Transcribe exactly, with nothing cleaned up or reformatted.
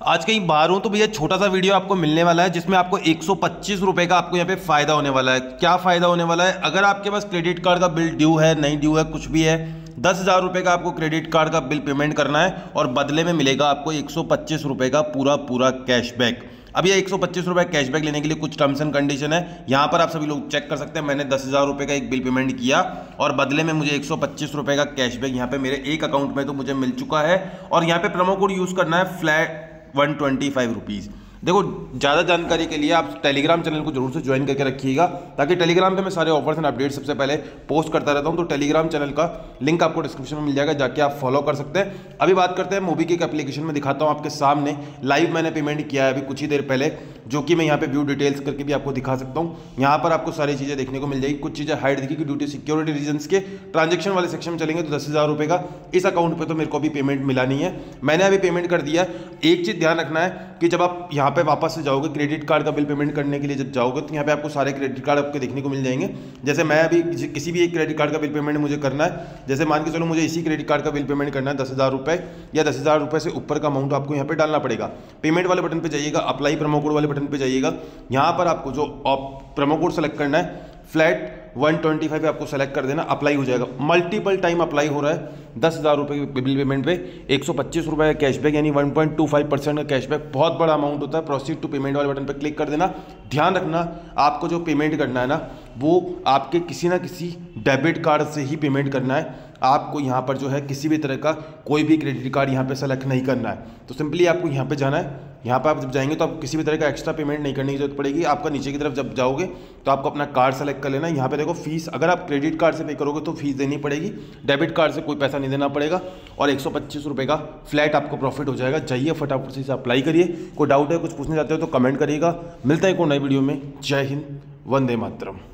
आज कहीं बाहर हूँ तो भैया छोटा सा वीडियो आपको मिलने वाला है जिसमें आपको एक सौ पच्चीस रुपए का आपको यहाँ पे फायदा होने वाला है। क्या फायदा होने वाला है? अगर आपके पास क्रेडिट कार्ड का बिल ड्यू है, नहीं ड्यू है, कुछ भी है, दस हज़ार रुपये का आपको क्रेडिट कार्ड का बिल पेमेंट करना है और बदले में मिलेगा आपको एक सौ पच्चीस रुपये का पूरा पूरा कैशबैक। अब ये एक सौ पच्चीस रुपये कैशबैक लेने के लिए कुछ टर्म्स एंड कंडीशन है, यहाँ पर आप सभी लोग चेक कर सकते हैं। मैंने दस हज़ार रुपये का एक बिल पेमेंट किया और बदले में मुझे एक सौ पच्चीस रुपये का कैशबैक यहाँ पे मेरे एक अकाउंट में तो मुझे मिल चुका है। और यहाँ पे प्रोमो कोड यूज़ करना है flat one twenty five rupees. देखो, ज़्यादा जानकारी के लिए आप टेलीग्राम चैनल को जरूर से ज्वाइन करके रखिएगा, ताकि टेलीग्राम पे मैं सारे ऑफर्स एंड अपडेट सबसे पहले पोस्ट करता रहता हूँ। तो टेलीग्राम चैनल का लिंक आपको डिस्क्रिप्शन में मिल जाएगा, जाके आप फॉलो कर सकते हैं। अभी बात करते हैं मोबी के एप्लीकेशन में, दिखाता हूँ आपके सामने लाइव मैंने पेमेंट किया है अभी कुछ ही देर पहले, जो कि मैं यहाँ पे व्यू डिटेल्स करके भी आपको दिखा सकता हूँ। यहाँ पर आपको सारी चीज़ें देखने को मिल जाएगी। कुछ चीज़ें हाइड दिखेगी ड्यू टू सिक्योरिटी रीजन्स के। ट्रांजेक्शन वाले सेक्शन में चलेंगे तो दस हज़ार रुपये का इस अकाउंट पे तो मेरे को भी पेमेंट मिला नहीं है, मैंने अभी पेमेंट कर दिया। एक चीज़ ध्यान रखना है कि जब आप यहाँ पे वापस से जाओगे क्रेडिट कार्ड का बिल पेमेंट करने के लिए, जब जाओगे तो यहाँ पे आपको सारे क्रेडिट कार्ड आपको देखने को मिल जाएंगे। जैसे मैं अभी किसी भी एक क्रेडिट कार्ड का बिल पेमेंट मुझे करना है, जैसे मान के चलो मुझे इसी क्रेडिट कार्ड का बिल पेमेंट करना है दस हज़ार रुपये या दस हज़ार रुपये से ऊपर का अमाउंट आपको यहाँ पे डालना पड़ेगा। पेमेंट वाले बटन पे जाइएगा, अप्लाई प्रोमो कोड वाले बटन पे जाइएगा। यहाँ पर आपको जो प्रोमो कोड सेलेक्ट करना है फ्लैट वन ट्वेंटी फाइव आपको सेलेक्ट कर देना, अप्लाई हो जाएगा। मल्टीपल टाइम अप्लाई हो रहा है। दस हज़ार रुपये के बिल पेमेंट पे एक सौ पच्चीस रुपये का कैशबैक, यानी one point two five percent का कैशबैक, बहुत बड़ा अमाउंट होता है। प्रोसीड टू पेमेंट वाले बटन पर क्लिक कर देना। ध्यान रखना, आपको जो पेमेंट करना है ना, वो आपके किसी ना किसी डेबिट कार्ड से ही पेमेंट करना है। आपको यहाँ पर जो है किसी भी तरह का कोई भी क्रेडिट कार्ड यहाँ पे सेलेक्ट नहीं करना है। तो सिंपली आपको यहाँ पे जाना है। यहाँ पे आप जब जाएंगे तो आप किसी भी तरह का एक्स्ट्रा पेमेंट नहीं करने की जरूरत पड़ेगी। आपका नीचे की तरफ जब जाओगे तो आपको अपना कार्ड सेलेक्ट कर लेना है। यहाँ पे देखो फीस, अगर आप क्रेडिट कार्ड से पे करोगे तो फीस देनी पड़ेगी, डेबिट कार्ड से कोई पैसा नहीं देना पड़ेगा और एक सौ पच्चीस रुपये का फ्लैट आपको प्रॉफिट हो जाएगा। जाइए फटाफट से इसे अप्लाई करिए। कोई डाउट है, कुछ पूछना चाहते हो तो कमेंट करिएगा। मिलता है कोई नई वीडियो में। जय हिंद, वंदे मातरम।